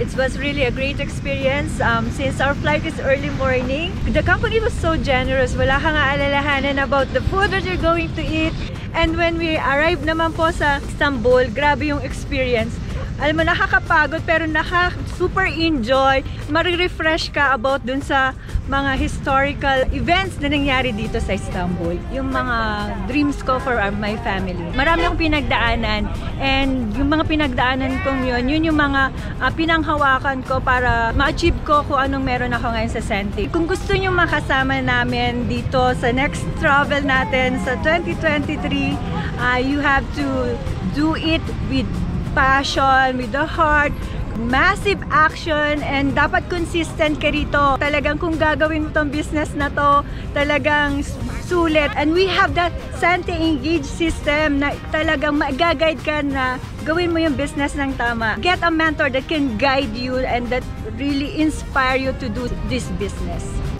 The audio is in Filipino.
It was really a great experience. Since our flight is early morning, the company was so generous. Wala kang aalalahanan about the food that you're going to eat. And when we arrived naman po sa Istanbul, grabe yung experience. Alam mo, nakakapagod pero super enjoy. Marirefresh ka about dun sa mga historical events na nangyari dito sa Istanbul. Yung mga dreams ko for my family. Marami akong pinagdaanan, and yung mga pinagdaanan kong yun yung mga pinanghawakan ko para ma-achieve ko kung anong meron ako ngayon sa Santé. Kung gusto nyo makasama namin dito sa next travel natin sa 2023, you have to do it with passion, with the heart, massive action, and dapat consistent ka rito. Talagang kung gagawin mo tong business na to, talagang sulit. And we have that Santé Engage system na talagang mag-guide ka na gawin mo yung business ng tama. Get a mentor that can guide you and that really inspire you to do this business.